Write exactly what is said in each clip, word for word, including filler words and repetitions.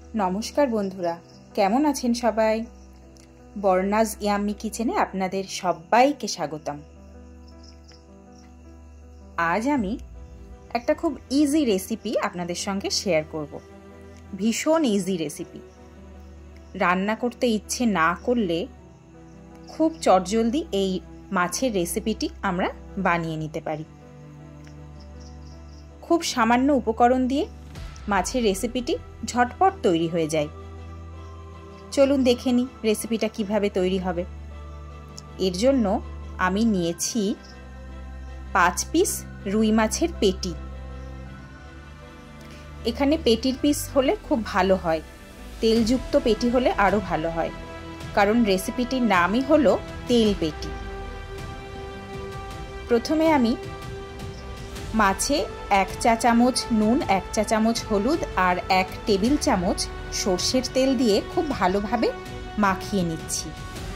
নমস্কার বন্ধুরা, কেমন আছেন সবাই? বর্ণাজ ইয়াম্মি কিচেনে আপনাদের সবাইকে স্বাগতম। আজ আমি একটা খুব ইজি রেসিপি আপনাদের সঙ্গে শেয়ার করব। ভীষণ ইজি রেসিপি, রান্না করতে ইচ্ছে না করলে খুব চটজলদি এই মাছের রেসিপিটি আমরা বানিয়ে নিতে পারি। খুব সামান্য উপকরণ দিয়ে মাছের রেসিপিটি ঝটপট তৈরি হয়ে যায়। চলুন দেখে নিই রেসিপিটা কিভাবে তৈরি হবে। এর জন্য আমি নিয়েছি পাঁচ পিস রুই মাছের পেটি। এখানে পেটির পিস হলে খুব ভালো হয়, তেলযুক্ত পেটি হলে আরও ভালো হয়, কারণ রেসিপিটির নামই হলো তেল পেটি। প্রথমে আমি মাছে এক চা চামচ নুন, এক চা চামচ হলুদ আর এক টেবিল চামচ সর্ষের তেল দিয়ে খুব ভালোভাবে মাখিয়ে নিচ্ছি।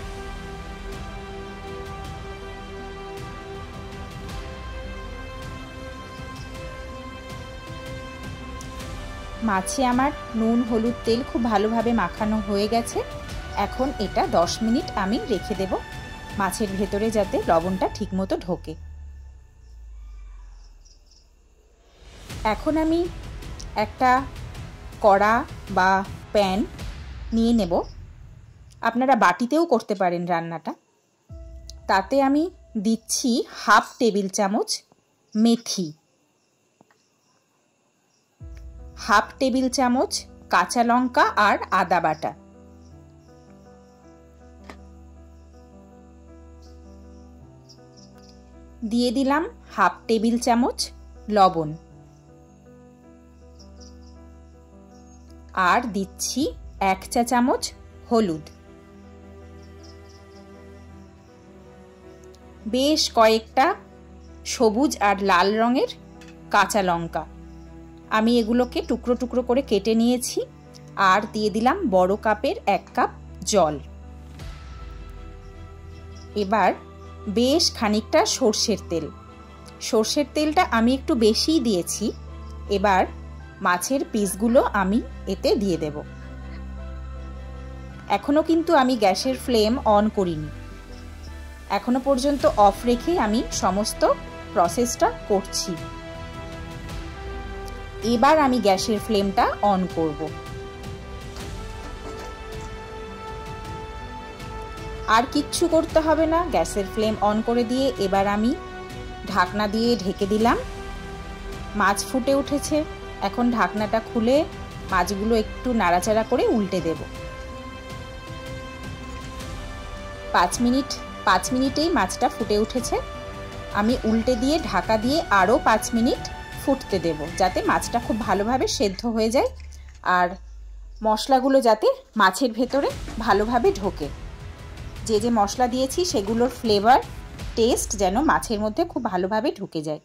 মাছে আমার নুন হলুদ তেল খুব ভালোভাবে মাখানো হয়ে গেছে। এখন এটা দশ মিনিট আমি রেখে দেব মাছের ভেতরে, যাতে লবণটা ঠিকমতো ঢোকে। এখন আমি একটা কড়া বা প্যান নিয়ে নেব, আপনারা বাটিতেও করতে পারেন রান্নাটা। তাতে আমি দিচ্ছি হাফ টেবিল চামচ মেথি, হাফ টেবিল চামচ কাঁচা লঙ্কা আর আদা বাটা, দিয়ে দিলাম হাফ টেবিল চামচ লবণ, আর দিচ্ছি এক চা চামচ হলুদ। বেশ কয়েকটা সবুজ আর লাল রঙের কাঁচা লঙ্কা, আমি এগুলোকে টুকরো টুকরো করে কেটে নিয়েছি। আর দিয়ে দিলাম বড় কাপের এক কাপ জল। এবার বেশ খানিকটা সর্ষের তেল, সর্ষের তেলটা আমি একটু বেশিই দিয়েছি। এবার মাছের পিসগুলো আমি এতে দিয়ে দেব। এখনো কিন্তু আমি গ্যাসের ফ্লেম অন করিনি, এখনো পর্যন্ত অফ রেখে আমি সমস্ত প্রসেসটা করছি। এবার আমি গ্যাসের ফ্লেমটা অন করব। আর কিচ্ছু করতে হবে না, গ্যাসের ফ্লেম অন করে দিয়ে এবার আমি ঢাকনা দিয়ে ঢেকে দিলাম। মাছ ফুটে উঠেছে, এখন ঢাকনাটা খুলে মাছগুলো একটু নাড়াচাড়া করে উল্টে দেব। পাঁচ মিনিট পাঁচ মিনিটেই মাছটা ফুটে উঠেছে। আমি উল্টে দিয়ে ঢাকা দিয়ে আরও পাঁচ মিনিট ফুটতে দেব, যাতে মাছটা খুব ভালোভাবে সেদ্ধ হয়ে যায় আর মশলাগুলো যাতে মাছের ভেতরে ভালোভাবে ঢোকে। যে যে মশলা দিয়েছি সেগুলোর ফ্লেভার টেস্ট যেন মাছের মধ্যে খুব ভালোভাবে ঢুকে যায়।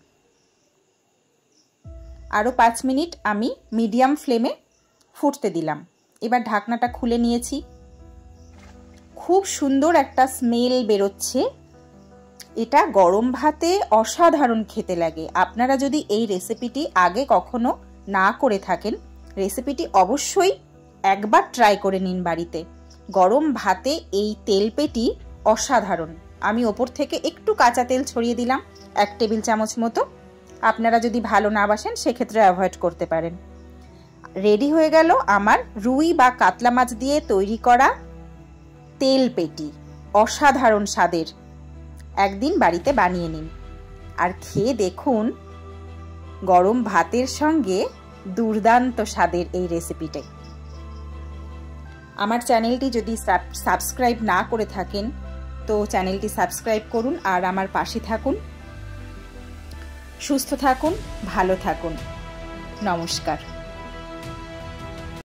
আরও পাঁচ মিনিট আমি মিডিয়াম ফ্লেমে ফুটতে দিলাম। এবার ঢাকনাটা খুলে নিয়েছি। খুব সুন্দর একটা স্মেল বেরোচ্ছে। এটা গরম ভাতে অসাধারণ খেতে লাগে। আপনারা যদি এই রেসিপিটি আগে কখনো না করে থাকেন, রেসিপিটি অবশ্যই একবার ট্রাই করে নিন বাড়িতে। গরম ভাতে এই তেলপেটি অসাধারণ। আমি ওপর থেকে একটু কাঁচা তেল ছড়িয়ে দিলাম, এক টেবিল চামচ মতো। আপনারা যদি ভালো না বাসেন সেক্ষেত্রে অ্যাভয়েড করতে পারেন। রেডি হয়ে গেল আমার রুই বা কাতলা মাছ দিয়ে তৈরি করা তেল পেটি, অসাধারণ স্বাদের। একদিন বাড়িতে বানিয়ে নিন আর খেয়ে দেখুন গরম ভাতের সঙ্গে দুর্দান্ত স্বাদের এই রেসিপিটাই। আমার চ্যানেলটি যদি সাবস্ক্রাইব না করে থাকেন তো চ্যানেলটি সাবস্ক্রাইব করুন আর আমার পাশে থাকুন। সুস্থ থাকুন, ভালো থাকুন। নমস্কার।